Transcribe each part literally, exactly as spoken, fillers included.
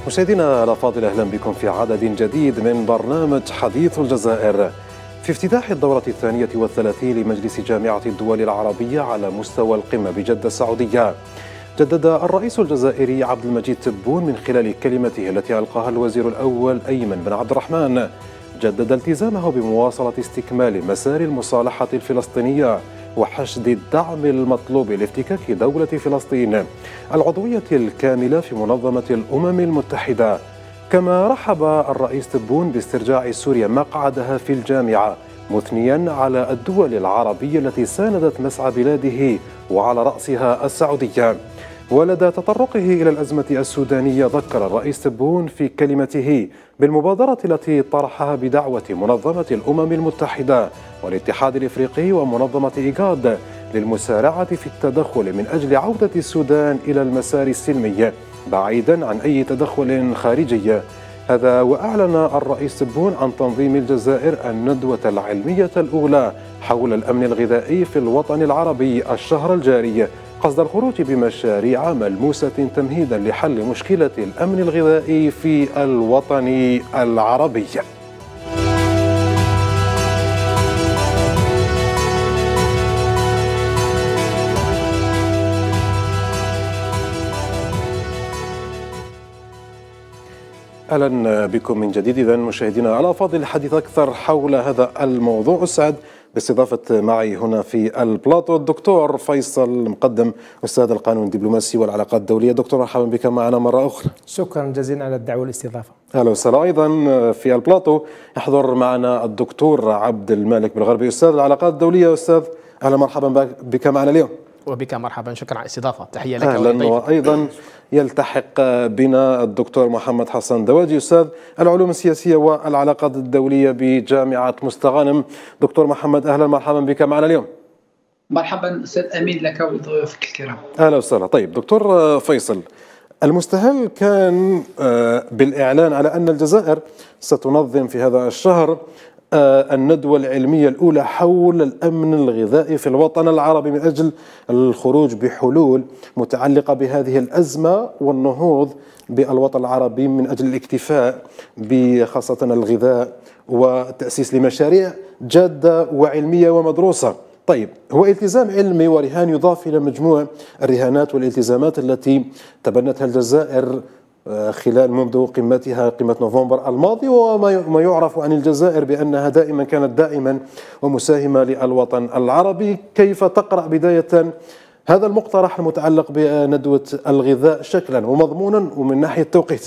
مشاهدينا الأفاضل، أهلا بكم في عدد جديد من برنامج حديث الجزائر. في افتتاح الدورة الثانية والثلاثين لمجلس جامعة الدول العربية على مستوى القمة بجدة السعودية، جدد الرئيس الجزائري عبد المجيد تبون من خلال كلمته التي ألقاها الوزير الأول أيمن بن عبد الرحمن، جدد التزامه بمواصلة استكمال مسار المصالحة الفلسطينية وحشد الدعم المطلوب لافتكاك دولة فلسطين العضوية الكاملة في منظمة الأمم المتحدة. كما رحب الرئيس تبون باسترجاع سوريا مقعدها في الجامعة، مثنيا على الدول العربية التي ساندت مسعى بلاده وعلى رأسها السعودية. ولدى تطرقه إلى الأزمة السودانية، ذكر الرئيس تبون في كلمته بالمبادرة التي طرحها بدعوة منظمة الأمم المتحدة والاتحاد الإفريقي ومنظمة إيغاد للمسارعة في التدخل من أجل عودة السودان إلى المسار السلمي بعيدا عن أي تدخل خارجي. هذا وأعلن الرئيس تبون عن تنظيم الجزائر الندوة العلمية الأولى حول الأمن الغذائي في الوطن العربي الشهر الجاري، قصد الخروج بمشاريع ملموسة تمهيدا لحل مشكلة الأمن الغذائي في الوطن العربي. أهلا بكم من جديد. إذن مشاهدينا الأفاضل، الحديث أكثر حول هذا الموضوع أسعد باستضافة معي هنا في البلاطو الدكتور فيصل مقدم، أستاذ القانون الدبلوماسي والعلاقات الدولية. دكتور، مرحبا بك معنا مرة أخرى. شكرا جزيلا على الدعوة والاستضافة. أهلا وسهلا. أيضا في البلاطو يحضر معنا الدكتور عبد المالك بالغربي، أستاذ العلاقات الدولية. أستاذ، أهلا مرحبا بك معنا اليوم. وبك مرحبا، شكرا على الاستضافة، تحية لك. أهلا. وأيضا يلتحق بنا الدكتور محمد حسن دواجي، أستاذ العلوم السياسية والعلاقات الدولية بجامعة مستغانم. دكتور محمد، أهلا مرحبا بك معنا اليوم. مرحبا أستاذ أمين لك وضيوفك الكرام. أهلا وسهلا. طيب دكتور فيصل، المستهل كان بالإعلان على أن الجزائر ستنظم في هذا الشهر الندوة العلمية الأولى حول الأمن الغذائي في الوطن العربي من أجل الخروج بحلول متعلقة بهذه الأزمة والنهوض بالوطن العربي من أجل الاكتفاء بخاصة الغذاء وتأسيس لمشاريع جادة وعلمية ومدروسة. طيب، هو التزام علمي ورهان يضاف إلى مجموع الرهانات والالتزامات التي تبنتها الجزائر خلال منذ قمتها، قمة نوفمبر الماضي، وما يعرف عن الجزائر بأنها دائما كانت دائما ومساهمة للوطن العربي. كيف تقرأ بداية هذا المقترح المتعلق بندوة الغذاء شكلا ومضمونا ومن ناحية التوقيت؟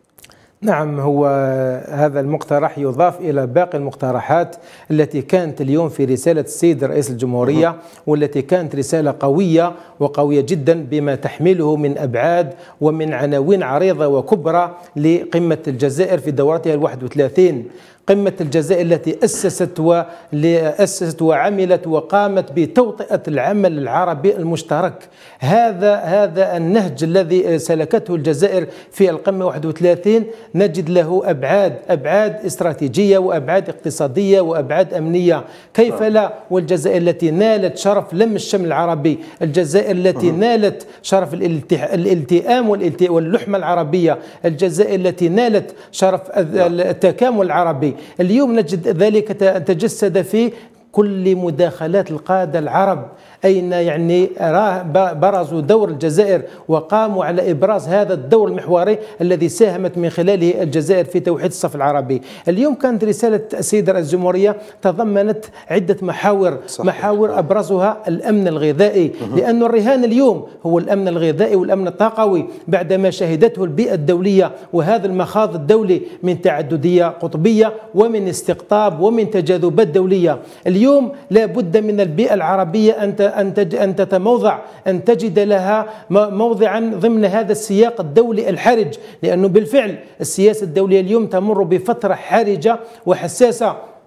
نعم، هو هذا المقترح يضاف إلى باقي المقترحات التي كانت اليوم في رسالة السيد رئيس الجمهورية، والتي كانت رسالة قوية وقوية جدا بما تحمله من أبعاد ومن عناوين عريضة وكبرى لقمة الجزائر في دورتها الواحد وثلاثين. قمة الجزائر التي أسست وأسست وعملت وقامت بتوطئة العمل العربي المشترك. هذا هذا النهج الذي سلكته الجزائر في القمة واحد وثلاثين نجد له أبعاد أبعاد استراتيجية وأبعاد اقتصادية وأبعاد أمنية. كيف لا؟ والجزائر التي نالت شرف لم الشمل العربي، الجزائر التي نالت شرف الالتئام واللحمة العربية، الجزائر التي نالت شرف التكامل العربي. اليوم نجد ذلك تجسد في كل مداخلات القادة العرب، أين يعني برزوا دور الجزائر وقاموا على إبراز هذا الدور المحوري الذي ساهمت من خلاله الجزائر في توحيد الصف العربي. اليوم كانت رسالة السيد رئيس الجمهورية تضمنت عدة محاور صحيح. محاور أبرزها الأمن الغذائي، لأن الرهان اليوم هو الأمن الغذائي والأمن الطاقوي بعدما شهدته البيئة الدولية وهذا المخاض الدولي من تعددية قطبية ومن استقطاب ومن تجاذبات دولية. اليوم لا بد من البيئة العربية أن أن تتموضع، أن تجد لها موضعا ضمن هذا السياق الدولي الحرج، لأنه بالفعل السياسة الدولية اليوم تمر بفترة حرجة وحساسة،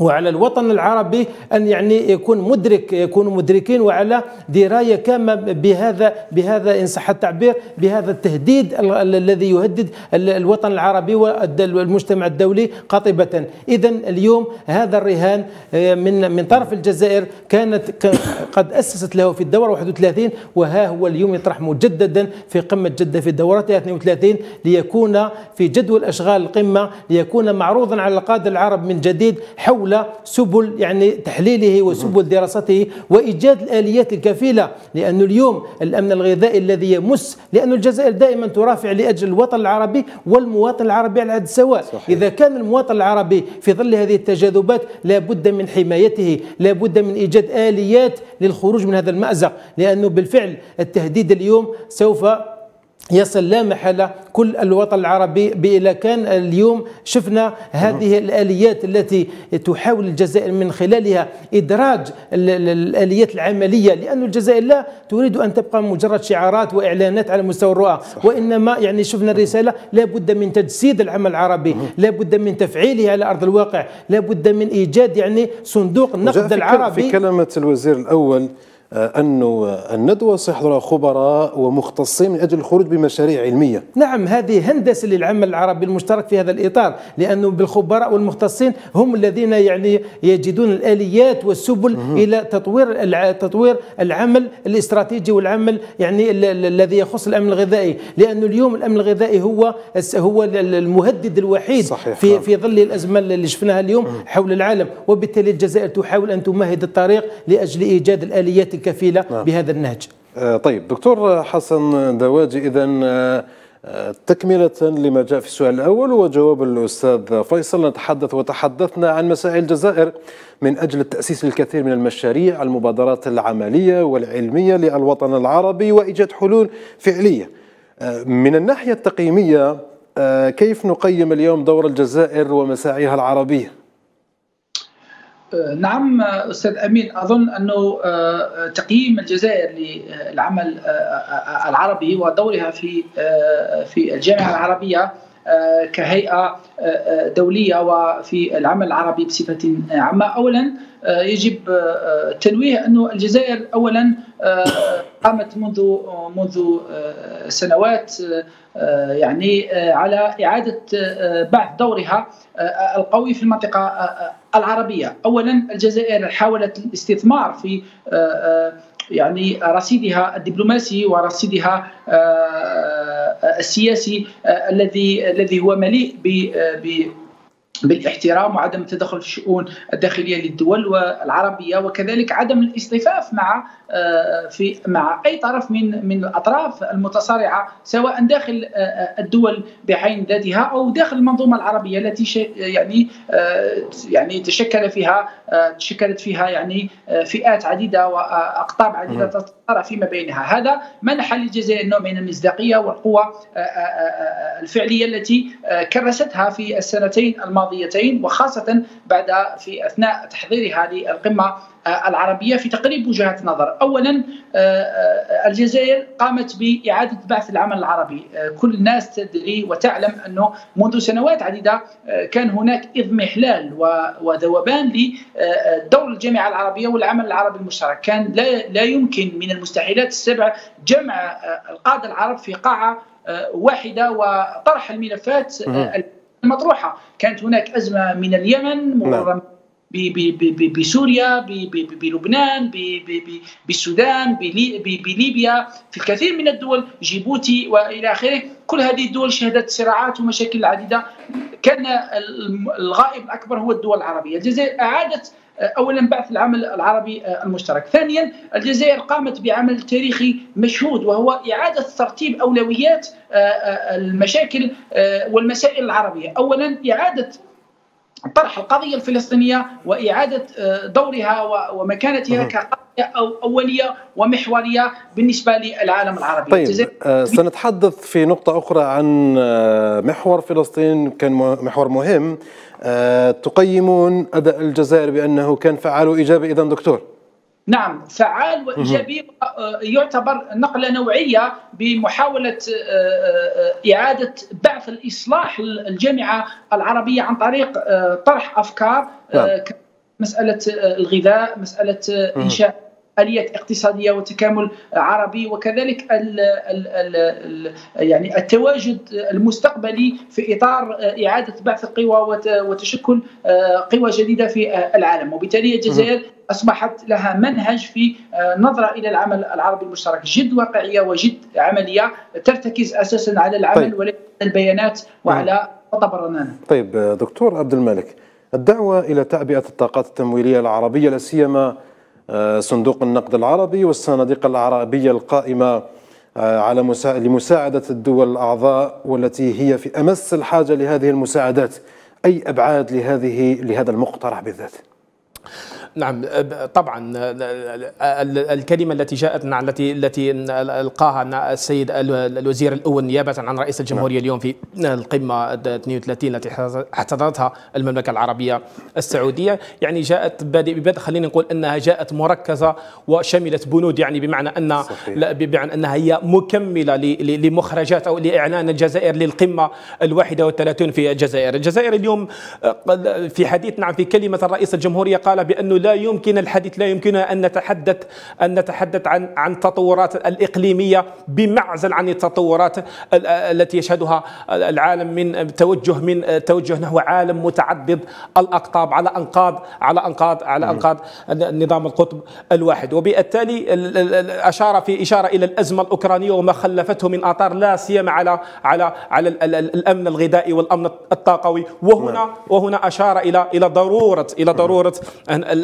وعلى الوطن العربي أن يعني يكون مدرك يكونوا مدركين وعلى دراية كاملة بهذا بهذا إن صح التعبير بهذا التهديد الذي يهدد الوطن العربي والمجتمع الدولي قاطبة. إذا اليوم هذا الرهان من من طرف الجزائر كانت قد أسست له في الدورة واحد وثلاثين، وها هو اليوم يطرح مجددا في قمة جدة في دورتها اثنين وثلاثين ليكون في جدول أشغال القمة، ليكون معروضا على القادة العرب من جديد حول سبل يعني تحليله وسبل دراسته وإيجاد الآليات الكفيلة. لأن اليوم الأمن الغذائي الذي يمس، لأن الجزائر دائما ترافع لأجل الوطن العربي والمواطن العربي على حد السواء. إذا كان المواطن العربي في ظل هذه التجاذبات لا بد من حمايته، لا بد من إيجاد آليات للخروج من هذا المأزق، لأنه بالفعل التهديد اليوم سوف يصل لا محالة كل الوطن العربي. إذا كان اليوم شفنا هذه الآليات التي تحاول الجزائر من خلالها إدراج الآليات العملية، لأن الجزائر لا تريد أن تبقى مجرد شعارات وإعلانات على مستوى الرؤى، وإنما يعني شفنا الرسالة لا بد من تجسيد العمل العربي، لا بد من تفعيله على أرض الواقع، لا بد من إيجاد يعني صندوق النقد العربي. في كلمة الوزير الأول أنه الندوة سيحضرها خبراء ومختصين من أجل الخروج بمشاريع علمية. نعم، هذه هندسة للعمل العربي المشترك في هذا الإطار، لأنه بالخبراء والمختصين هم الذين يعني يجدون الآليات والسبل مم. إلى تطوير تطوير العمل الاستراتيجي والعمل يعني الذي يخص الأمن الغذائي، لأنه اليوم الأمن الغذائي هو هو المهدد الوحيد صحيح. في في ظل الأزمة اللي شفناها اليوم مم. حول العالم، وبالتالي الجزائر تحاول أن تمهد الطريق لأجل إيجاد الآليات الكفيلة نعم. بهذا النهج. طيب دكتور حسن دواجي، إذن تكملة لما جاء في السؤال الأول وجواب الأستاذ فيصل، نتحدث وتحدثنا عن مساعي الجزائر من أجل التأسيس للكثير من المشاريع، المبادرات العملية والعلمية للوطن العربي وإيجاد حلول فعلية. من الناحية التقييمية كيف نقيم اليوم دور الجزائر ومساعيها العربية؟ نعم أستاذ أمين، أظن أنه تقييم الجزائر للعمل العربي ودورها في في الجامعة العربية كهيئة دولية وفي العمل العربي بصفة عامة. أولا يجب تنويه أن الجزائر أولا قامت منذ منذ سنوات يعني على إعادة بعث دورها القوي في المنطقة العربية. أولا الجزائر حاولت الاستثمار في يعني رصيدها الدبلوماسي ورصيدها السياسي الذي الذي هو مليء ب بالاحترام وعدم التدخل في الشؤون الداخليه للدول العربيه، وكذلك عدم الاصطفاف مع في مع اي طرف من من الاطراف المتصارعه، سواء داخل الدول بعين ذاتها او داخل المنظومه العربيه التي يعني يعني تشكل فيها تشكلت فيها يعني فئات عديده واقطاب عديده تتصارع فيما بينها. هذا منح للجزائر نوع من المصداقيه والقوه الفعليه التي كرستها في السنتين الماضيتين، وخاصه بعد في اثناء تحضيرها للقمه العربية في تقريب وجهات نظر. أولا الجزائر قامت بإعادة بعث العمل العربي. كل الناس تدري وتعلم أنه منذ سنوات عديدة كان هناك إضمحلال وذوبان لدور الجامعة العربية والعمل العربي المشترك. كان لا, لا يمكن من المستحيلات السبع جمع القادة العرب في قاعة واحدة وطرح الملفات المطروحة. كانت هناك أزمة من اليمن مرورا بسوريا، بلبنان، بالسودان، بليبيا، في الكثير من الدول، جيبوتي والى اخره. كل هذه الدول شهدت صراعات ومشاكل عديده، كان الغائب الاكبر هو الدول العربيه. الجزائر اعادت اولا بعث العمل العربي المشترك. ثانيا الجزائر قامت بعمل تاريخي مشهود، وهو اعاده ترتيب اولويات المشاكل والمسائل العربيه. اولا اعاده طرح القضية الفلسطينية وإعادة دورها ومكانتها كقضية أولية ومحورية بالنسبة للعالم العربي. طيب سنتحدث في نقطة أخرى عن محور فلسطين، كان محور مهم. تقيمون أداء الجزائر بأنه كان فعال وإيجابي إذن دكتور؟ نعم، فعال وإيجابي، يعتبر نقلة نوعية بمحاولة إعادة بعث الإصلاح الجامعة العربية عن طريق طرح أفكار نعم. مساله الغذاء، مساله انشاء آليات اقتصادية وتكامل عربي، وكذلك ال ال ال ال يعني التواجد المستقبلي في إطار إعادة بعث القوى وتشكل قوى جديدة في العالم. وبالتالي الجزائر أصبحت لها منهج في نظرة إلى العمل العربي المشترك جد واقعية وجد عملية، ترتكز أساسا على العمل طيب. وليس البيانات وعلى خطب الرنانة. طيب دكتور عبد الملك، الدعوة إلى تعبئة الطاقات التمويلية العربية لا سيما صندوق النقد العربي والصناديق العربية القائمة على مسا... لمساعدة الدول الأعضاء والتي هي في أمس الحاجة لهذه المساعدات، أي أبعاد لهذه لهذا المقترح بالذات؟ نعم طبعا الكلمه التي جاءت التي التي القاها السيد الوزير الاول نيابه عن رئيس الجمهوريه اليوم في القمه اثنين وثلاثين التي احتضنتها المملكه العربيه السعوديه، يعني جاءت بادئ ببدء خلينا نقول انها جاءت مركزه وشملت بنود، يعني بمعنى ان بمعنى انها هي مكمله لمخرجات او لاعلان الجزائر للقمه الواحده والثلاثين في الجزائر. الجزائر اليوم في حديث نعم في كلمه الرئيس الجمهوريه قال بانه لا يمكن الحديث لا يمكننا ان نتحدث ان نتحدث عن عن التطورات الاقليميه بمعزل عن التطورات التي يشهدها العالم من توجه من توجه نحو عالم متعدد الاقطاب على انقاض على انقاض على انقاض النظام القطب الواحد. وبالتالي اشار في اشاره الى الازمه الاوكرانيه وما خلفته من اثار لا سيما على على على الامن الغذائي والامن الطاقوي، وهنا وهنا اشار الى الى ضروره الى ضروره ان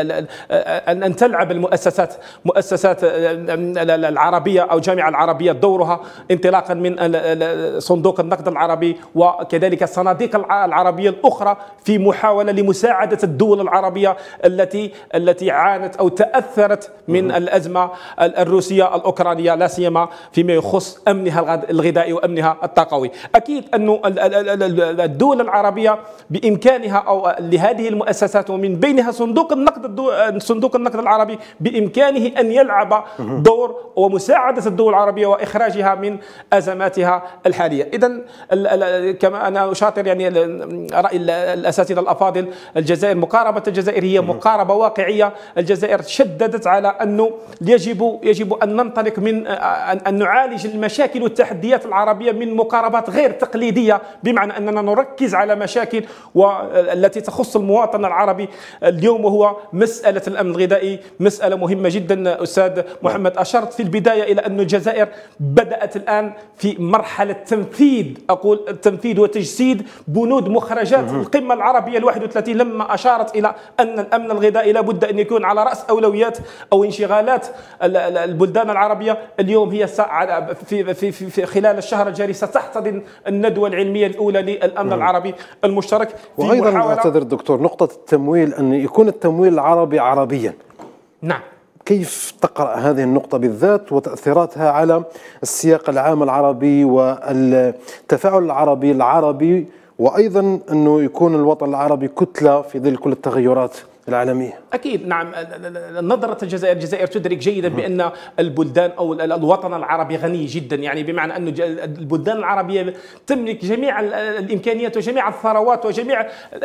أن تلعب المؤسسات مؤسسات العربية أو الجامعة العربية دورها انطلاقا من صندوق النقد العربي وكذلك الصناديق العربية الأخرى في محاولة لمساعدة الدول العربية التي التي عانت أو تأثرت من الأزمة الروسية الأوكرانية لا سيما فيما يخص أمنها الغذائي وأمنها الطاقوي. أكيد أن الدول العربية بإمكانها أو لهذه المؤسسات ومن بينها صندوق النقد صندوق النقد العربي بإمكانه أن يلعب دور ومساعدة الدول العربية وإخراجها من أزماتها الحالية. إذن كما أنا أشاطر يعني رأي الأساتذة الأفاضل، الجزائر مقاربة الجزائر هي مقاربة واقعية. الجزائر شددت على أنه يجب يجب أن ننطلق من أن نعالج المشاكل والتحديات العربية من مقاربات غير تقليدية، بمعنى أننا نركز على مشاكل والتي تخص المواطن العربي اليوم، وهو مسألة الأمن الغذائي، مسألة مهمة جدا. أستاذ محمد أشرت في البداية إلى أن الجزائر بدأت الآن في مرحلة تنفيذ أقول تنفيذ وتجسيد بنود مخرجات القمة العربية الواحد وثلاثين، لما أشارت إلى أن الأمن الغذائي لابد أن يكون على رأس أولويات أو انشغالات البلدان العربية. اليوم هي في في في خلال الشهر الجاري ستحتضن الندوة العلمية الأولى للأمن العربي المشترك. وأيضا أعتذر دكتور، نقطة التمويل أن يكون التمويل العربي عربيا. نعم. كيف تقرأ هذه النقطة بالذات وتأثيراتها على السياق العام العربي والتفاعل العربي العربي، وأيضا أنه يكون الوطن العربي كتلة في ظل كل التغيرات العالمية؟ أكيد نعم. نظرة الجزائر الجزائر تدرك جيدا بأن البلدان أو الوطن العربي غني جدا، يعني بمعنى أن البلدان العربية تملك جميع الإمكانيات وجميع الثروات وجميع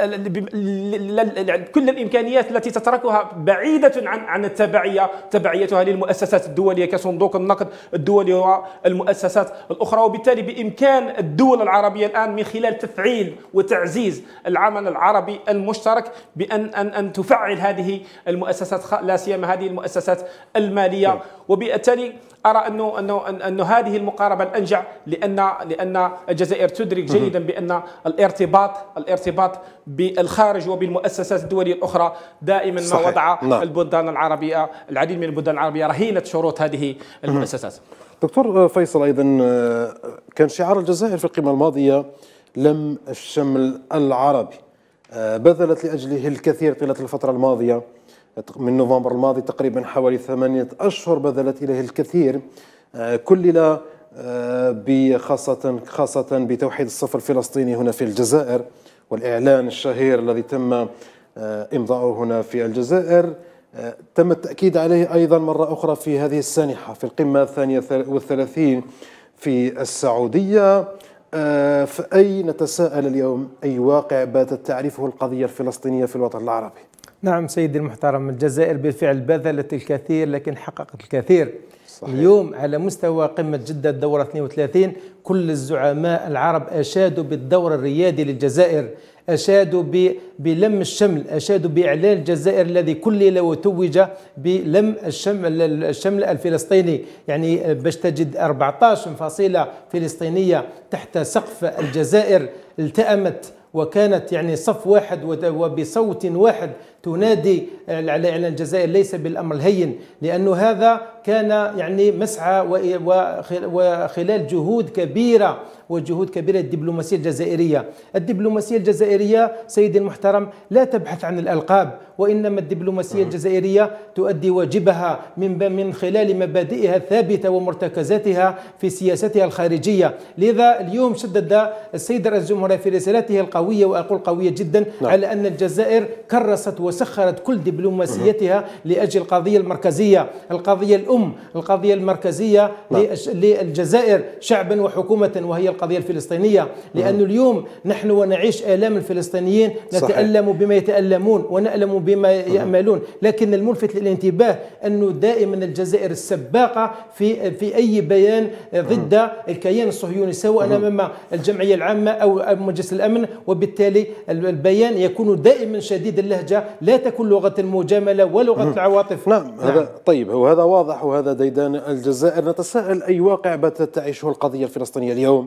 كل الإمكانيات التي تتركها بعيدة عن عن التبعية تبعيتها للمؤسسات الدولية كصندوق النقد الدولي والمؤسسات الأخرى. وبالتالي بإمكان الدول العربية الآن من خلال تفعيل وتعزيز العمل العربي المشترك بأن أن أن تفعل هذه المؤسسات لا سيما هذه المؤسسات المالية. وبالتالي أرى أنه أنه أنه هذه المقاربة الأنجع، لأن لأن الجزائر تدرك جيدا بأن الارتباط الارتباط بالخارج وبالمؤسسات الدولية الأخرى دائما ما وضع نعم. البلدان العربية العديد من البلدان العربية رهينة شروط هذه المؤسسات. دكتور فيصل، أيضا كان شعار الجزائر في القمة الماضية لم الشمل العربي، بذلت لأجله الكثير طيلة الفترة الماضية من نوفمبر الماضي تقريبا حوالي ثمانية أشهر، بذلت إليه الكثير، كلل بخاصة خاصة بتوحيد الصف الفلسطيني هنا في الجزائر والإعلان الشهير الذي تم إمضاؤه هنا في الجزائر. تم التأكيد عليه أيضا مرة أخرى في هذه السانحة في القمة الثانية والثلاثين في السعودية. فأي نتساءل اليوم أي واقع باتت تعرفه القضية الفلسطينية في الوطن العربي؟ نعم سيدي المحترم، الجزائر بالفعل بذلت الكثير لكن حققت الكثير. صحيح. اليوم على مستوى قمة جدة الدورة اثنين وثلاثين كل الزعماء العرب أشادوا بالدور الريادي للجزائر، أشادوا بلم الشمل، أشادوا بإعلان الجزائر الذي كلل وتوج بلم الشمل, الشمل الفلسطيني، يعني باش تجد أربعة عشر فصيلة فلسطينية تحت سقف الجزائر التأمت وكانت يعني صف واحد وبصوت واحد تنادي على إعلان الجزائر. ليس بالأمر الهين، لأنه هذا كان يعني مسعى وخلال جهود كبيرة وجهود كبيرة الدبلوماسية الجزائرية. الدبلوماسية الجزائرية سيدي المحترم لا تبحث عن الألقاب، وإنما الدبلوماسية الجزائرية تؤدي واجبها من من خلال مبادئها الثابتة ومرتكزاتها في سياستها الخارجية. لذا اليوم شدد السيد رئيس الجمهورية في رسالته القوية، وأقول قوية جدا، نعم. على أن الجزائر كرست وسخرت كل دبلوماسيتها لأجل القضية المركزية، القضية الأم، القضية المركزية نعم. للجزائر شعبا وحكومة، وهي القضية الفلسطينية. لأن اليوم نحن ونعيش آلام الفلسطينيين، نتألم بما يتألمون ونألم بما يأملون، لكن الملفت للانتباه أنه دائما الجزائر السباقة في في أي بيان ضد الكيان الصهيوني، سواء أمام الجمعية العامة أو مجلس الأمن، وبالتالي البيان يكون دائما شديد اللهجة، لا تكون لغة المجاملة ولغة العواطف. نعم, نعم هذا طيب، وهذا واضح وهذا ديدان الجزائر. نتساءل أي واقع باتت تعيشه القضية الفلسطينية اليوم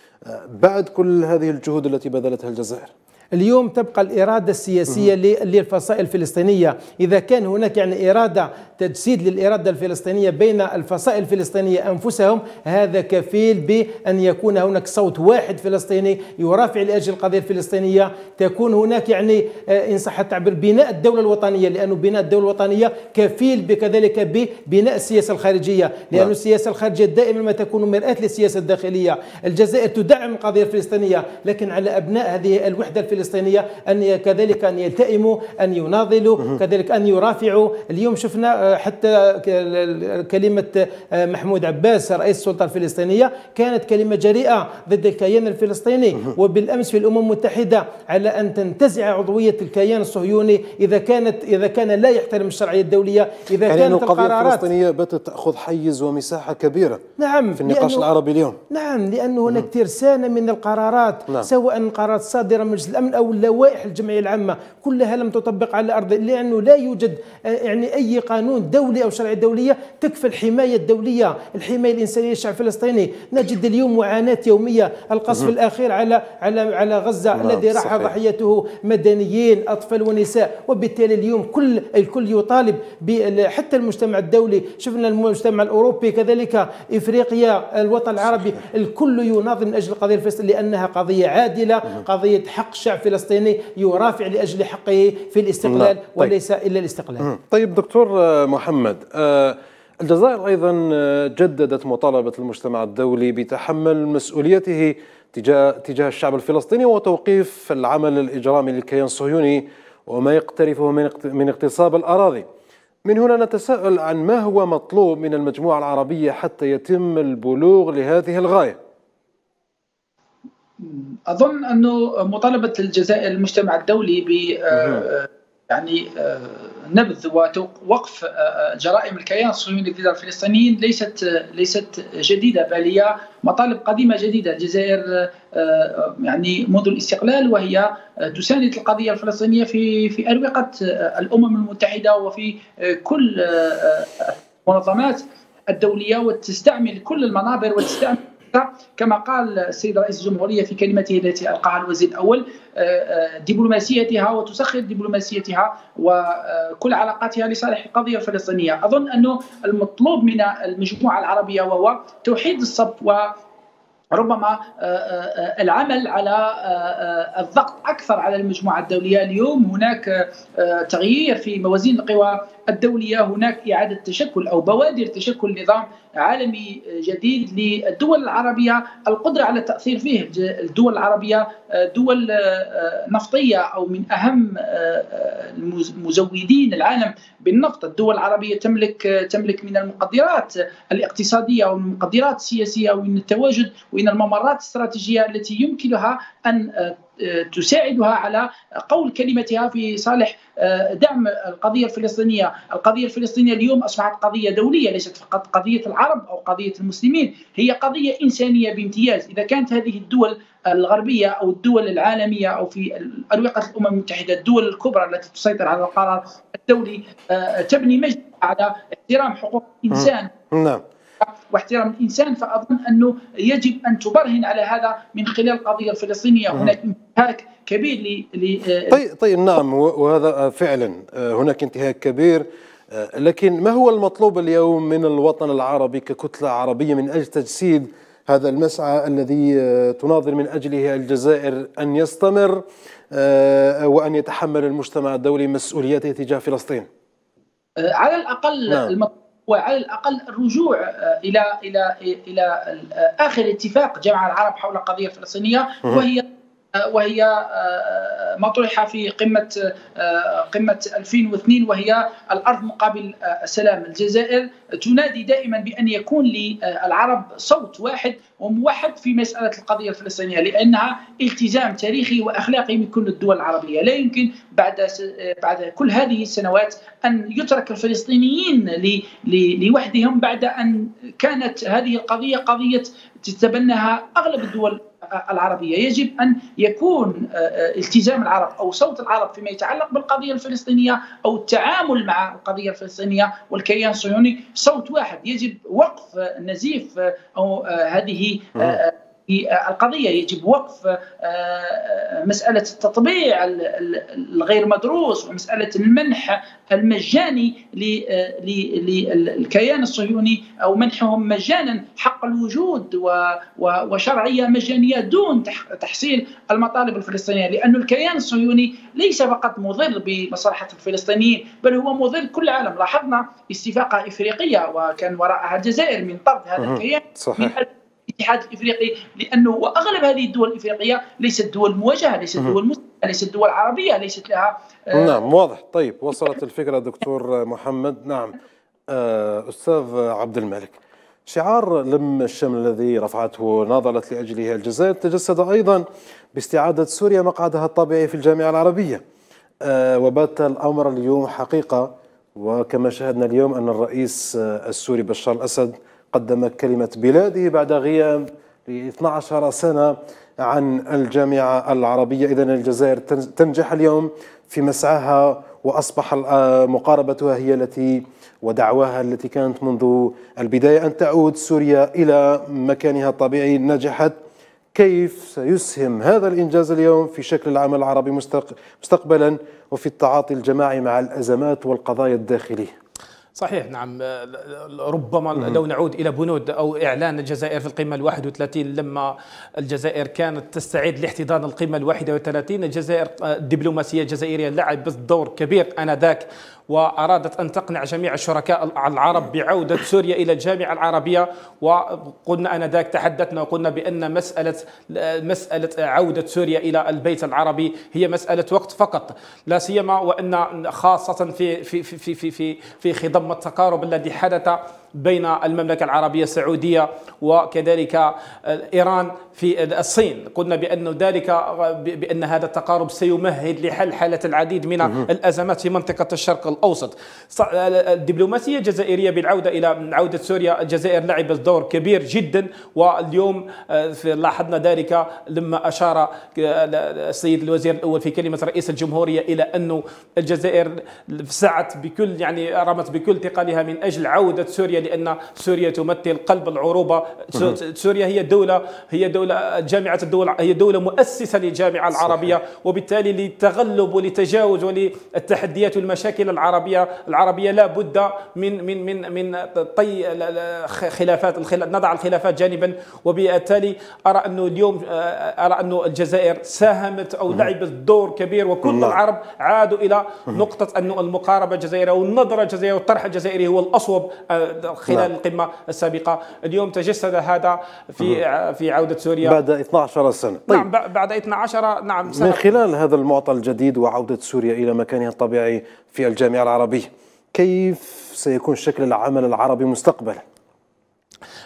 بعد كل هذه الجهود التي بذلتها الجزائر؟ اليوم تبقى الإرادة السياسية للفصائل الفلسطينية. إذا كان هناك يعني إرادة تجسيد للإرادة الفلسطينية بين الفصائل الفلسطينية أنفسهم، هذا كفيل بأن يكون هناك صوت واحد فلسطيني يرافع لأجل القضية الفلسطينية. تكون هناك يعني إن صح التعبير بناء الدولة الوطنية، لأنه بناء الدولة الوطنية كفيل بكذلك ببناء السياسة الخارجية، لأن السياسة الخارجية دائما ما تكون مرآة للسياسة الداخلية. الجزائر تدعم القضية الفلسطينية، لكن على أبناء هذه الوحدة الفلسطينية أن كذلك أن يلتئموا، أن يناضلوا، كذلك أن يرافعوا. اليوم شفنا حتى كلمة محمود عباس رئيس السلطة الفلسطينية كانت كلمة جريئة ضد الكيان الفلسطيني، وبالأمس في الأمم المتحدة على أن تنتزع عضوية الكيان الصهيوني إذا كانت إذا كان لا يحترم الشرعية الدولية، إذا يعني كانت القضية القرارات الفلسطينية باتت تأخذ حيز ومساحة كبيرة نعم في النقاش العربي اليوم. نعم، لأن هناك ترسانة من القرارات، نعم. سواء القرارات الصادرة من مجلس الأمن أو اللوائح الجمعية العامة، كلها لم تطبق على الأرض، لأنه لا يوجد يعني أي قانون دولي أو شرعية دولية تكفل الحماية الدولية، الحماية الإنسانية للشعب الفلسطيني. نجد اليوم معاناة يومية، القصف الأخير على على على غزة نعم. الذي راح ضحيته مدنيين، أطفال ونساء، وبالتالي اليوم كل الكل يطالب، حتى المجتمع الدولي، شفنا المجتمع الأوروبي كذلك، إفريقيا، الوطن العربي، الكل يناضل من أجل القضية الفلسطينية، لأنها قضية عادلة، قضية حق شعب فلسطيني يرافع لأجل حقه في الاستقلال، طيب. وليس إلا الاستقلال. طيب دكتور محمد، الجزائر أيضا جددت مطالبة المجتمع الدولي بتحمل مسؤوليته تجاه تجاه الشعب الفلسطيني وتوقيف العمل الإجرامي للكيان الصهيوني وما يقترفه من اغتصاب الأراضي. من هنا نتساءل عن ما هو مطلوب من المجموعة العربية حتى يتم البلوغ لهذه الغاية؟ أظن أنه مطالبة الجزائر المجتمع الدولي ب يعني نبذ ووقف جرائم الكيان الصهيوني ضد الفلسطينيين ليست ليست جديدة، بل هي مطالب قديمة جديدة. الجزائر يعني منذ الاستقلال وهي تساند القضية الفلسطينية في في أروقة الأمم المتحدة وفي كل المنظمات الدولية، وتستعمل كل المنابر وتستعمل كما قال السيد رئيس الجمهورية في كلمته التي ألقاها الوزير الأول دبلوماسيتها، وتسخر دبلوماسيتها وكل علاقاتها لصالح القضية الفلسطينية. أظن أنه المطلوب من المجموعة العربية وهو توحيد الصف، وربما العمل على الضغط أكثر على المجموعة الدولية. اليوم هناك تغيير في موازين القوى الدولية، هناك إعادة تشكل أو بوادر تشكل نظام عالمي جديد للدول العربية، القدرة على التأثير فيه. الدول العربية دول نفطية أو من أهم مزودين العالم بالنفط. الدول العربية تملك تملك من المقدرات الاقتصادية والمقدرات السياسية ومن التواجد ومن الممرات الاستراتيجية التي يمكنها أن تساعدها على قول كلمتها في صالح دعم القضية الفلسطينية. القضية الفلسطينية اليوم أصبحت قضية دولية، ليست فقط قضية العرب أو قضية المسلمين، هي قضية إنسانية بامتياز. إذا كانت هذه الدول الغربية أو الدول العالمية أو في أروقة الأمم المتحدة الدول الكبرى التي تسيطر على القرار الدولي تبني مجد على احترام حقوق الإنسان نعم واحترام الإنسان، فأظن أنه يجب أن تبرهن على هذا من خلال القضية الفلسطينية. هناك انتهاك كبير ل طيب طيب نعم، وهذا فعلا هناك انتهاك كبير، لكن ما هو المطلوب اليوم من الوطن العربي ككتلة عربية من أجل تجسيد هذا المسعى الذي تناظر من أجله الجزائر أن يستمر وأن يتحمل المجتمع الدولي مسؤولياته تجاه فلسطين؟ على الأقل نعم. وعلى الأقل الرجوع إلى إلى إلى آخر اتفاق جمع العرب حول القضية الفلسطينية، وهي وهي مطروحة في قمة قمة ألفين واثنين، وهي الأرض مقابل السلام. الجزائر تنادي دائما بأن يكون للعرب صوت واحد وموحد في مسألة القضية الفلسطينية، لأنها التزام تاريخي وأخلاقي من كل الدول العربية. لا يمكن بعد بعد كل هذه السنوات أن يترك الفلسطينيين لوحدهم بعد أن كانت هذه القضية قضية تتبناها أغلب الدول العربية. يجب أن يكون التزام العرب أو صوت العرب فيما يتعلق بالقضية الفلسطينية أو التعامل مع القضية الفلسطينية والكيان الصهيوني صوت واحد. يجب وقف نزيف أو هذه القضية، يجب وقف مسألة التطبيع الغير مدروس ومسألة المنح المجاني للكيان الصهيوني أو منحهم مجانا حق الوجود وشرعية مجانية دون تحصيل المطالب الفلسطينية، لأن الكيان الصهيوني ليس فقط مضر بمصلحة الفلسطينيين بل هو مضر كل العالم. لاحظنا استفاقة إفريقية وكان وراءها الجزائر من طرد هذا الكيان من الاتحاد الافريقي، لانه واغلب هذه الدول الافريقيه ليست دول مواجهه، ليست دول مسلمه، ليست دول عربيه، ليست لها آه نعم واضح. طيب وصلت الفكره دكتور محمد. نعم آه استاذ عبد الملك، شعار لم الشمل الذي رفعته ناضلت لاجله الجزائر تجسد ايضا باستعاده سوريا مقعدها الطبيعي في الجامعه العربيه، آه وبات الامر اليوم حقيقه، وكما شاهدنا اليوم ان الرئيس السوري بشار الاسد قدم كلمة بلاده بعد غياب ل اثنتي عشرة سنة عن الجامعة العربية. إذن الجزائر تنجح اليوم في مسعاها، وأصبح مقاربتها هي التي ودعواها التي كانت منذ البداية أن تعود سوريا إلى مكانها الطبيعي نجحت. كيف سيسهم هذا الإنجاز اليوم في شكل العمل العربي مستقبلا وفي التعاطي الجماعي مع الأزمات والقضايا الداخلية؟ صحيح نعم، ربما لو نعود إلى بنود أو إعلان الجزائر في القمة الواحد وثلاثين، لما الجزائر كانت تستعد لاحتضان القمة الواحد وثلاثين، الجزائر الدبلوماسية الجزائرية لعبت دور كبير آنذاك، وأرادت أن تقنع جميع الشركاء العرب بعودة سوريا إلى الجامعة العربية. وقلنا آنذاك تحدثنا وقلنا بأن مسألة مسألة عودة سوريا إلى البيت العربي هي مسألة وقت فقط، لا سيما وأن خاصة في في في في في في خضم التقارب الذي حدث بين المملكة العربية السعودية وكذلك إيران في الصين. قلنا بأن ذلك بأن هذا التقارب سيمهد لحل حالة العديد من الأزمات في منطقة الشرق الأوسط. الدبلوماسية الجزائرية بالعودة إلى عودة سوريا، الجزائر لعبت دور كبير جدا، واليوم لاحظنا ذلك لما أشار السيد الوزير الأول في كلمة رئيس الجمهورية إلى أن الجزائر سعت بكل يعني رمت بكل ثقلها من أجل عودة سوريا، لأن سوريا تمثل قلب العروبة. سوريا هي دولة هي دولة جامعة الدول، هي دولة مؤسسة للجامعة العربية، وبالتالي للتغلب ولتجاوز وللتحديات والمشاكل العربية العربية لا بد من من من من طي خلافات نضع الخلافات جانبا. وبالتالي أرى أنه اليوم أرى أنه الجزائر ساهمت أو لعبت دور كبير، وكل العرب عادوا إلى نقطة أن المقاربة الجزائرية والنظرة الجزائرية والطرح الجزائري هو الأصوب خلال نعم. القمة السابقة. اليوم تجسد هذا في مم. في عودة سوريا بعد اثنتي عشرة سنة. طيب. نعم بعد اثنتي عشرة نعم سنة. من خلال هذا المعطى الجديد وعودة سوريا إلى مكانها الطبيعي في الجامعة العربية، كيف سيكون شكل العمل العربي مستقبلا؟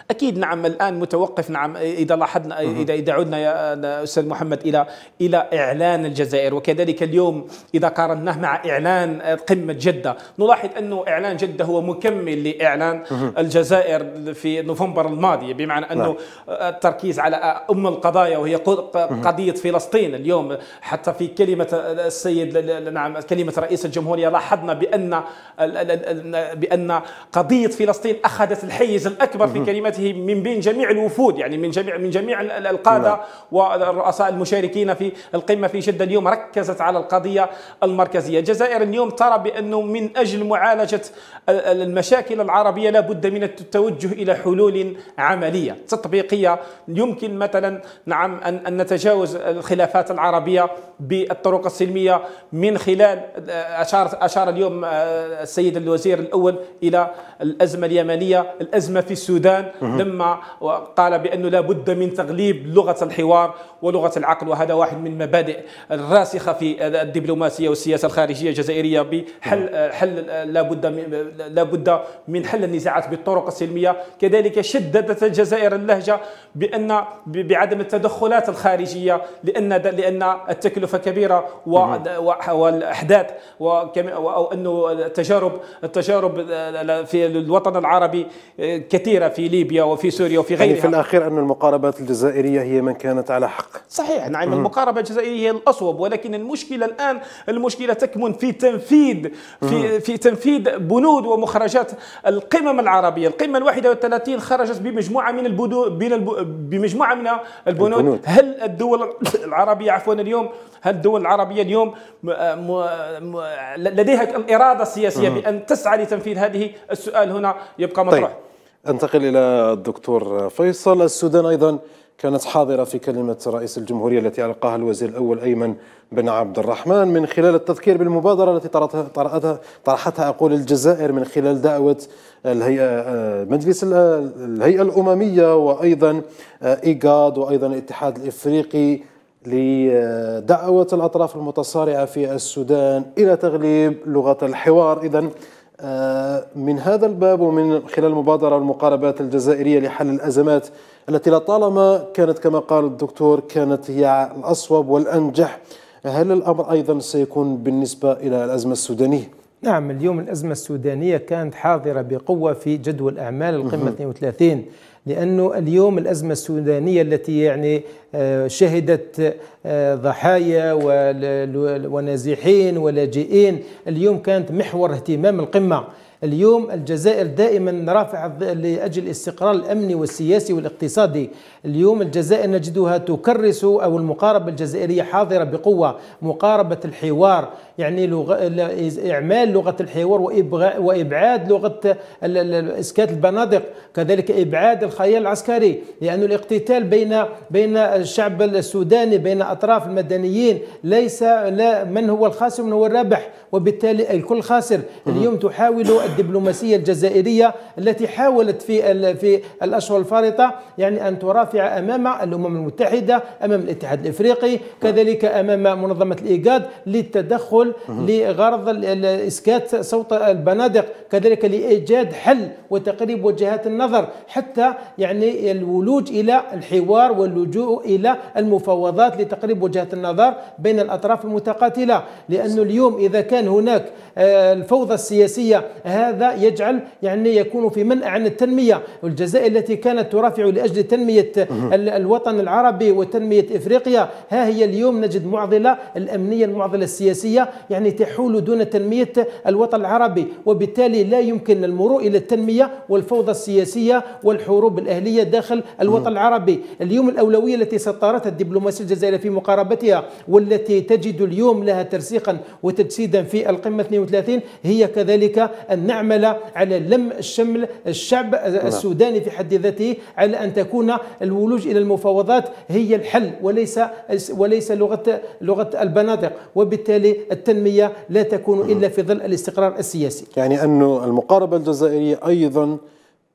أكيد نعم. الآن متوقف نعم إذا لاحظنا إذا إذا عدنا يا أستاذ محمد إلى إلى إعلان الجزائر، وكذلك اليوم إذا قارناه مع إعلان قمة جدة نلاحظ أنه إعلان جدة هو مكمل لإعلان الجزائر في نوفمبر الماضي، بمعنى أنه التركيز على أم القضايا وهي قضية فلسطين. اليوم حتى في كلمة السيد نعم كلمة رئيس الجمهورية لاحظنا بأن بأن قضية فلسطين أخذت الحيز الأكبر في كلمته من بين جميع الوفود، يعني من جميع من جميع القادة والرؤساء المشاركين في القمة في جدة اليوم ركزت على القضية المركزية. الجزائر اليوم ترى بأنه من أجل معالجة المشاكل العربية لا بد من التوجه إلى حلول عملية تطبيقية يمكن مثلا نعم أن أن نتجاوز الخلافات العربية بالطرق السلمية من خلال أشار أشار اليوم السيد الوزير الأول إلى الأزمة اليمنية، الأزمة في السودان، لما قال بأنه لا بد من تغليب لغة الحوار ولغة العقل، وهذا واحد من المبادئ الراسخة في الدبلوماسية والسياسة الخارجية الجزائرية بحل حل لا بد لا بد من حل النزاعات بالطرق السلمية. كذلك شددت الجزائر اللهجة بأن بعدم التدخلات الخارجية لأن لأن التكلفة كبيرة والأحداث أو أنه التجارب التجارب في الوطن العربي كثيرة في ليبيا وفي سوريا وفي غيرها. يعني في الأخير أن المقاربات الجزائرية هي من كانت على حق. صحيح نعم. المقاربة الجزائرية هي الأصوب، ولكن المشكلة الآن المشكلة تكمن في تنفيذ في في تنفيذ بنود ومخرجات القمم العربية. القمة الواحدة والثلاثين خرجت بمجموعة من البنود بمجموعة من البنود, البنود. هل الدول العربية عفوا اليوم هل الدول العربية اليوم لديها الإرادة السياسية بأن تسعى لتنفيذ هذه؟ السؤال هنا يبقى مطروح. طيب. انتقل إلى الدكتور فيصل. السودان أيضا كانت حاضرة في كلمة رئيس الجمهورية التي ألقاها الوزير الأول أيمن بن عبد الرحمن من خلال التذكير بالمبادرة التي طرحتها طرحتها أقول الجزائر من خلال دعوة الهيئة مجلس الهيئة الأممية وأيضا إيجاد وأيضا الاتحاد الإفريقي لدعوة الأطراف المتصارعة في السودان إلى تغليب لغة الحوار. إذن من هذا الباب ومن خلال المبادرة والمقاربات الجزائرية لحل الأزمات التي لطالما كانت كما قال الدكتور كانت هي الأصوب والأنجح، هل الأمر أيضا سيكون بالنسبة إلى الأزمة السودانية؟ نعم، اليوم الأزمة السودانية كانت حاضرة بقوة في جدول أعمال القمة اثنين وثلاثين، لأنه اليوم الأزمة السودانية التي يعني شهدت ضحايا ونازحين ولاجئين اليوم كانت محور اهتمام القمة. اليوم الجزائر دائما رافعة لأجل الاستقرار الأمني والسياسي والاقتصادي. اليوم الجزائر نجدها تكرس أو المقاربة الجزائرية حاضرة بقوة، مقاربة الحوار، يعني لغة إعمال لغة الحوار وإبعاد لغة إسكات البنادق، كذلك إبعاد الخيال العسكري، لأن الاقتتال بين بين الشعب السوداني بين أطراف المدنيين ليس لا من هو الخاسر ومن هو الرابح، وبالتالي الكل خاسر. اليوم تحاول الدبلوماسية الجزائرية التي حاولت في في الأشهر الفارطة يعني أن ترافع أمام الأمم المتحدة، أمام الاتحاد الإفريقي، كذلك أمام منظمة الإيجاد للتدخل لغرض إسكات صوت البنادق، كذلك لإيجاد حل وتقريب وجهات النظر، حتى يعني الولوج إلى الحوار واللجوء إلى المفاوضات لتقريب وجهات النظر بين الأطراف المتقاتلة. لأنه اليوم إذا كان هناك الفوضى السياسية هذا يجعل يعني يكون في منع عن التنمية، والجزائر التي كانت ترافع لأجل تنمية الوطن العربي وتنمية إفريقيا ها هي اليوم نجد معضلة الأمنية، المعضلة السياسية يعني تحول دون تنمية الوطن العربي، وبالتالي لا يمكن المرور إلى التنمية والفوضى السياسية والحروب الأهلية داخل الوطن العربي. اليوم الأولوية التي سطرتها الدبلوماسية الجزائرية في مقاربتها والتي تجد اليوم لها ترسيخا وتجسيدا في القمة اثنين وثلاثين هي كذلك أن نعمل على لم الشمل الشعب السوداني في حد ذاته، على أن تكون الولوج إلى المفاوضات هي الحل وليس وليس لغة لغة البنادق، وبالتالي التنمية لا تكون إلا في ظل الاستقرار السياسي. يعني أن المقاربة الجزائرية أيضا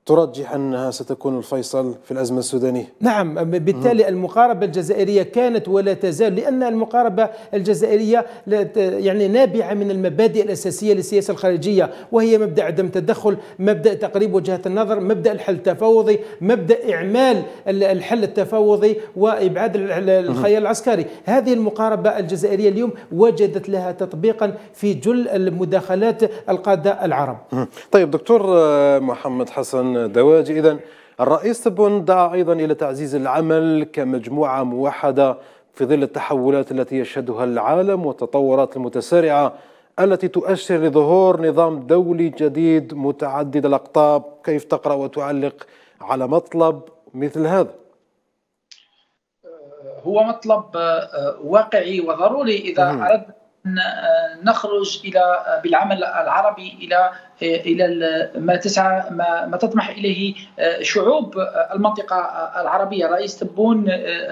ترجح أنها ستكون الفيصل في الأزمة السودانية؟ نعم، بالتالي المقاربة الجزائرية كانت ولا تزال، لأن المقاربة الجزائرية يعني نابعة من المبادئ الأساسية للسياسة الخارجية، وهي مبدأ عدم التدخل، مبدأ تقريب وجهات النظر، مبدأ الحل التفاوضي، مبدأ إعمال الحل التفاوضي وإبعاد الخيال العسكري. هذه المقاربة الجزائرية اليوم وجدت لها تطبيقا في جل المداخلات القادة العرب. طيب دكتور محمد حسن دواجي، إذن الرئيس تبون دعا أيضا إلى تعزيز العمل كمجموعة موحدة في ظل التحولات التي يشهدها العالم والتطورات المتسارعة التي تؤشر لظهور نظام دولي جديد متعدد الأقطاب. كيف تقرأ وتعلق على مطلب مثل هذا؟ هو مطلب واقعي وضروري إذا أردنا نخرج الى بالعمل العربي الى الى ما تسعى ما, ما تطمح اليه شعوب المنطقه العربيه. رئيس تبون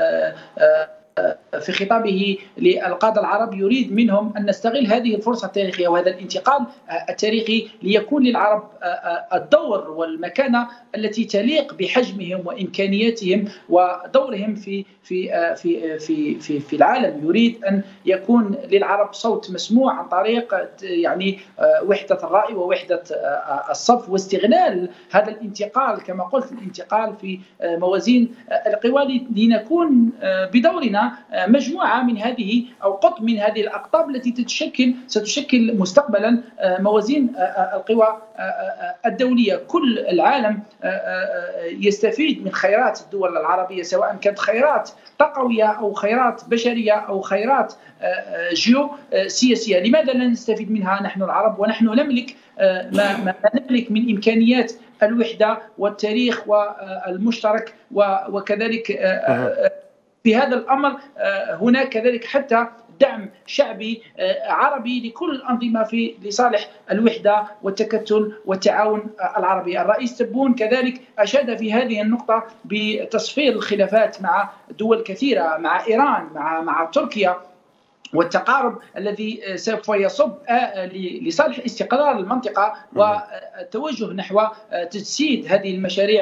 في خطابه للقادة العرب يريد منهم أن نستغل هذه الفرصة التاريخية وهذا الانتقال التاريخي ليكون للعرب الدور والمكانة التي تليق بحجمهم وإمكانياتهم ودورهم في في في في في, في العالم. يريد أن يكون للعرب صوت مسموع عن طريق يعني وحدة الرأي ووحدة الصف واستغلال هذا الانتقال كما قلت الانتقال في موازين القوى لنكون بدورنا مجموعة من هذه أو قطب من هذه الأقطاب التي تتشكل ستشكل مستقبلا موازين القوى الدولية. كل العالم يستفيد من خيرات الدول العربية سواء كانت خيرات تقوية أو خيرات بشرية أو خيرات جيو سياسية. لماذا لا نستفيد منها نحن العرب ونحن نملك ما, ما نملك من إمكانيات الوحدة والتاريخ والمشترك وكذلك في هذا الأمر هناك كذلك حتى دعم شعبي عربي لكل الأنظمة في لصالح الوحدة والتكتل والتعاون العربي. الرئيس تبون كذلك أشاد في هذه النقطة بتصفير الخلافات مع دول كثيرة مع إيران مع مع تركيا والتقارب الذي سوف يصب لصالح استقرار المنطقة والتوجه نحو تجسيد هذه المشاريع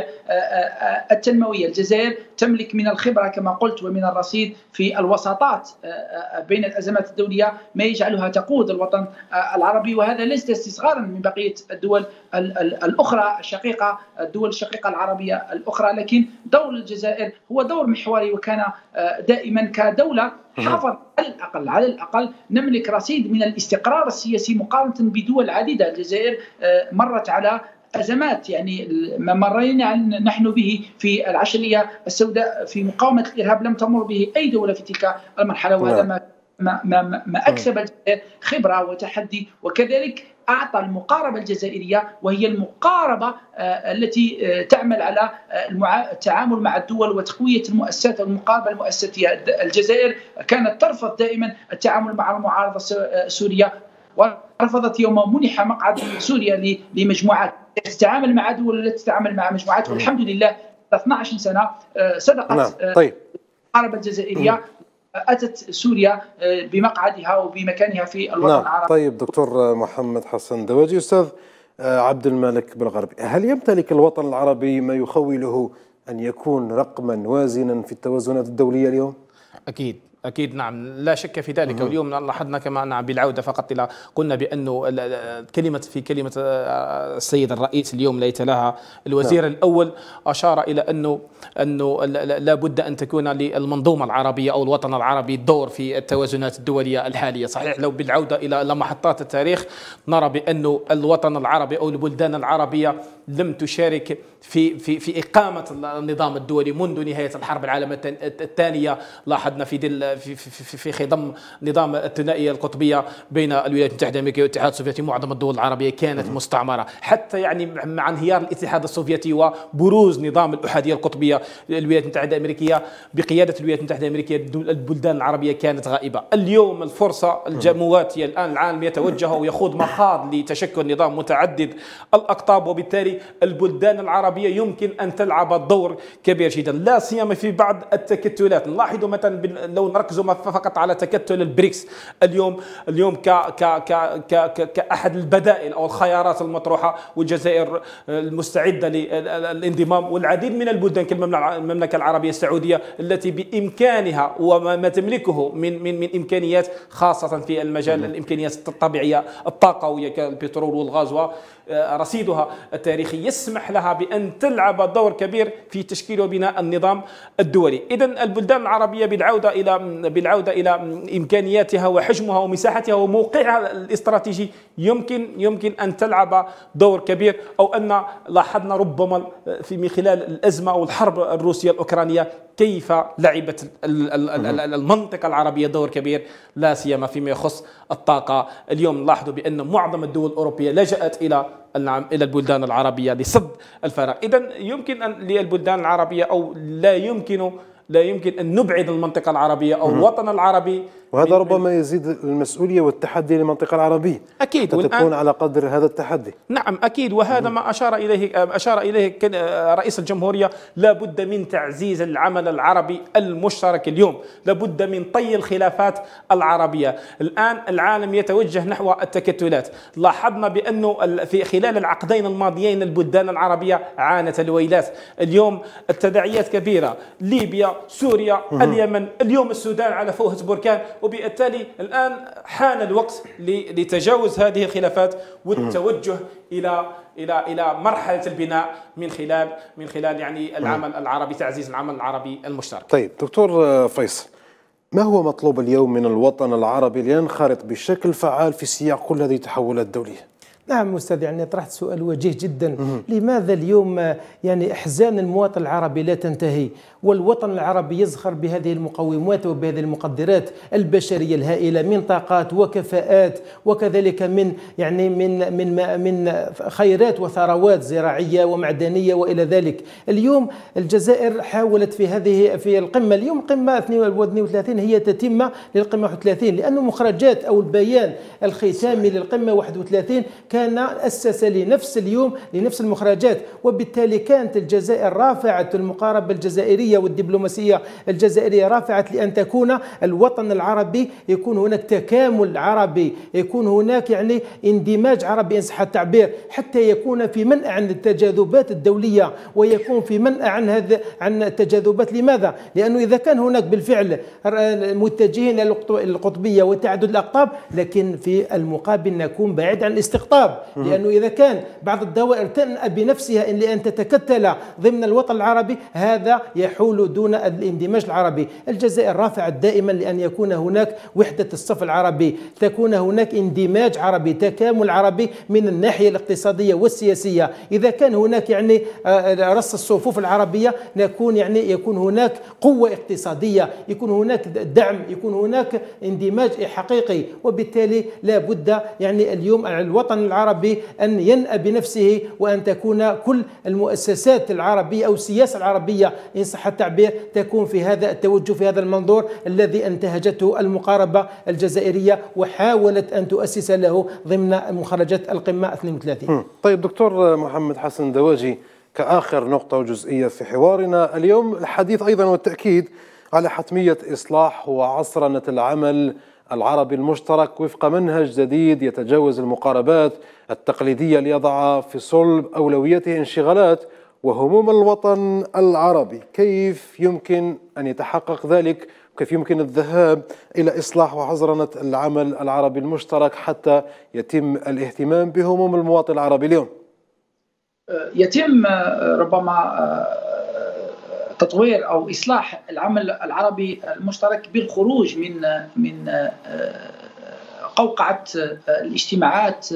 التنموية. الجزائر تملك من الخبرة كما قلت ومن الرصيد في الوساطات بين الأزمات الدولية ما يجعلها تقود الوطن العربي، وهذا ليس استصغارا من بقية الدول الأخرى الشقيقة الدول الشقيقة العربية الأخرى، لكن دور الجزائر هو دور محوري وكان دائما كدولة حافظ على الأقل على الأقل نملك رصيد من الاستقرار السياسي مقارنة بدول عديدة. الجزائر مرت على أزمات يعني ما مرينا نحن به في العشرية السوداء في مقاومة الإرهاب لم تمر به أي دولة في تلك المرحلة، وهذا ما ما ما, ما أكسب الجزائر خبرة وتحدي. وكذلك أعطى المقاربة الجزائرية وهي المقاربة التي تعمل على التعامل مع الدول وتقوية المؤسسات والمقاربة المؤسساتية. الجزائر كانت ترفض دائما التعامل مع المعارضة السورية ورفضت يوم منح مقعد سوريا لمجموعات تتعامل مع دول التي تتعامل مع مجموعات، والحمد لله اثنتي عشرة سنة صدقت نعم. طيب. المقاربة الجزائرية أتت سوريا بمقعدها وبمكانها في الوطن نعم. العربي. طيب دكتور محمد حسن دواجي، أستاذ عبد الملك بالغربي، هل يمتلك الوطن العربي ما يخوله أن يكون رقما وازنا في التوازنات الدولية اليوم؟ أكيد أكيد نعم لا شك في ذلك. واليوم لاحظنا كما نعم بالعودة فقط إلى قلنا بأنه كلمة في كلمة السيد الرئيس اليوم ليت لها الوزير نعم. الأول أشار إلى أنه أنه لا بد أن تكون للمنظومة العربية أو الوطن العربي دور في التوازنات الدولية الحالية. صحيح لو بالعودة إلى محطات التاريخ نرى بأنه الوطن العربي أو البلدان العربية لم تشارك في في في إقامة النظام الدولي منذ نهاية الحرب العالمية الثانية. لاحظنا في دل في في في خضم نظام الثنائية القطبية بين الولايات المتحدة الأمريكية والاتحاد السوفيتي معظم الدول العربية كانت مستعمرة، حتى يعني مع انهيار الاتحاد السوفيتي وبروز نظام الأحادية القطبية للولايات المتحدة الأمريكية بقيادة الولايات المتحدة الأمريكية البلدان العربية كانت غائبة. اليوم الفرصة المواتية الآن العالم يتوجه ويخوض مخاض لتشكل نظام متعدد الأقطاب، وبالتالي وبالتالي البلدان العربية يمكن أن تلعب دور كبير جدا، لا سيما في بعض التكتلات. نلاحظ مثلا لو نركز فقط على تكتل البريكس اليوم اليوم ك ك ك كأحد البدائل أو الخيارات المطروحة، والجزائر المستعدة للانضمام، والعديد من البلدان كالمملكة العربية السعودية التي بإمكانها وما تملكه من من من إمكانيات، خاصة في المجال الإمكانيات الطبيعية الطاقوية كالبترول والغاز ورصيدها التاريخي يسمح لها بأن تلعب دور كبير في تشكيل وبناء النظام الدولي. إذن البلدان العربية بالعودة إلى بالعودة إلى إمكانياتها وحجمها ومساحتها وموقعها الاستراتيجي يمكن يمكن أن تلعب دور كبير، أو أن لاحظنا ربما في من خلال الأزمة أو الحرب الروسية الأوكرانية كيف لعبت المنطقة العربية دور كبير، لا سيما فيما يخص الطاقة. اليوم نلاحظ بأن معظم الدول الأوروبية لجأت إلى إلى البلدان العربية لسد الفراغ. إذن يمكن أن للبلدان العربية أو لا يمكن لا يمكن أن نبعد المنطقة العربية أو الوطن العربي، وهذا ربما يزيد المسؤولية والتحدي للمنطقة العربية أكيد، تكون على قدر هذا التحدي. نعم أكيد، وهذا ما أشار إليه أشار إليه رئيس الجمهورية. لا بد من تعزيز العمل العربي المشترك اليوم، لا بد من طي الخلافات العربية. الآن العالم يتوجه نحو التكتلات. لاحظنا بأنه في خلال العقدين الماضيين البلدان العربية عانت الويلات. اليوم التداعيات كبيرة، ليبيا، سوريا، اليمن، اليوم السودان على فوهة بركان، وبالتالي الآن حان الوقت لتجاوز هذه الخلافات والتوجه إلى إلى إلى مرحلة البناء من خلال من خلال يعني العمل العربي، تعزيز العمل العربي المشترك. طيب دكتور فيصل، ما هو مطلوب اليوم من الوطن العربي لينخرط بشكل فعال في سياق كل هذه التحولات الدولية؟ نعم أستاذ، يعني طرحت سؤال وجيه جدا. لماذا اليوم يعني أحزان المواطن العربي لا تنتهي، والوطن العربي يزخر بهذه المقومات وبهذه المقدرات البشرية الهائلة من طاقات وكفاءات، وكذلك من يعني من من من خيرات وثروات زراعية ومعدنية وإلى ذلك. اليوم الجزائر حاولت في هذه في القمة، اليوم قمة اثنين وثلاثين هي تتمة للقمة واحد وثلاثين، لأن مخرجات أو البيان الختامي للقمة واحد وثلاثين كان أسس لنفس اليوم لنفس المخرجات، وبالتالي كانت الجزائر رافعة المقاربة الجزائرية والدبلوماسية الجزائرية رافعة لأن تكون الوطن العربي يكون هناك تكامل عربي، يكون هناك يعني اندماج عربي إن صح التعبير، حتى يكون في منع عن التجاذبات الدولية ويكون في منع عن هذا عن التجاذبات. لماذا؟ لأنه إذا كان هناك بالفعل متجهين إلى القطبية وتعدد الأقطاب، لكن في المقابل نكون بعيد عن الاستقطاب، لأنه إذا كان بعض الدوائر تنأى بنفسها إن لأن تتكتل ضمن الوطن العربي، هذا يحول دون الاندماج العربي. الجزائر رافعت دائما لأن يكون هناك وحدة الصف العربي، تكون هناك اندماج عربي، تكامل عربي من الناحية الاقتصادية والسياسية. إذا كان هناك يعني رص الصفوف العربية، نكون يعني يكون هناك قوة اقتصادية، يكون هناك دعم، يكون هناك اندماج حقيقي، وبالتالي لا بد يعني اليوم الوطن العربي أن ينأى بنفسه، وأن تكون كل المؤسسات العربية أو السياسة العربية إن صح التعبير تكون في هذا التوجه، في هذا المنظور الذي انتهجته المقاربة الجزائرية وحاولت أن تؤسس له ضمن مخرجات القمة اثنين وثلاثين. طيب دكتور محمد حسن دواجي، كآخر نقطة وجزئية في حوارنا اليوم، الحديث أيضا والتأكيد على حتمية إصلاح وعصرنة العمل العربي المشترك وفق منهج جديد يتجاوز المقاربات التقليدية ليضع في صلب أولويته انشغالات وهموم الوطن العربي. كيف يمكن أن يتحقق ذلك؟ كيف يمكن الذهاب إلى إصلاح وعزرنة العمل العربي المشترك حتى يتم الاهتمام بهموم المواطن العربي اليوم؟ يتم ربما تطوير أو إصلاح العمل العربي المشترك بالخروج من من قوقعة الاجتماعات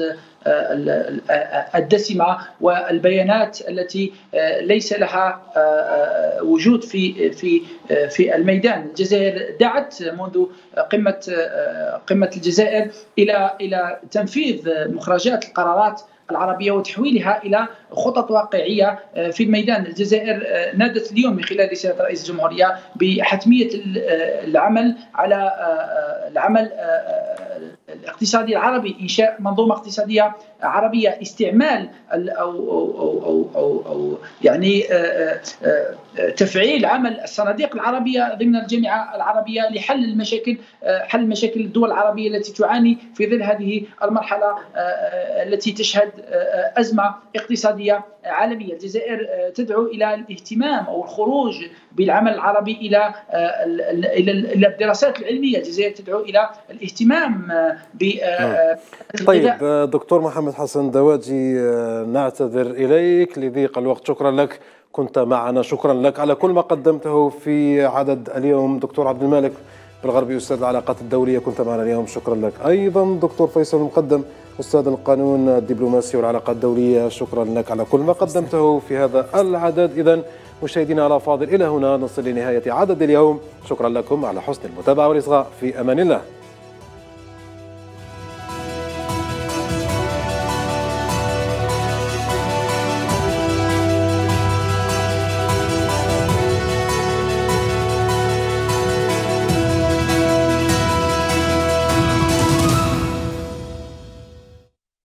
الدسمة والبيانات التي ليس لها وجود في في في الميدان. الجزائر دعت منذ قمة قمة الجزائر إلى إلى تنفيذ مخرجات القرارات العربية وتحويلها إلى خطط واقعية في الميدان. الجزائر نادت اليوم من خلال رسالة رئيس الجمهورية بحتمية العمل على العمل الاقتصادي العربي، إنشاء منظومة اقتصادية عربية استعمال أو أو أو أو, أو يعني تفعيل عمل الصناديق العربية ضمن الجامعة العربية لحل المشاكل حل مشاكل الدول العربية التي تعاني في ظل هذه المرحلة التي تشهد أزمة اقتصادية عالمية. الجزائر تدعو إلى الاهتمام أو الخروج بالعمل العربي إلى إلى الدراسات العلمية. الجزائر تدعو إلى الاهتمام ب طيب دكتور محمد حسن دواجي، نعتذر إليك لضيق الوقت. شكرا لك، كنت معنا. شكرا لك على كل ما قدمته في عدد اليوم. دكتور عبد المالك بالغربي أستاذ العلاقات الدولية، كنت معنا اليوم، شكرا لك. أيضا دكتور فيصل المقدم أستاذ القانون الدبلوماسي والعلاقات الدولية، شكرا لك على كل ما قدمته في هذا العدد. إذن مشاهدينا الأفاضل، إلى هنا نصل لنهاية عدد اليوم. شكرا لكم على حسن المتابعة والإصغاء، في أمان الله.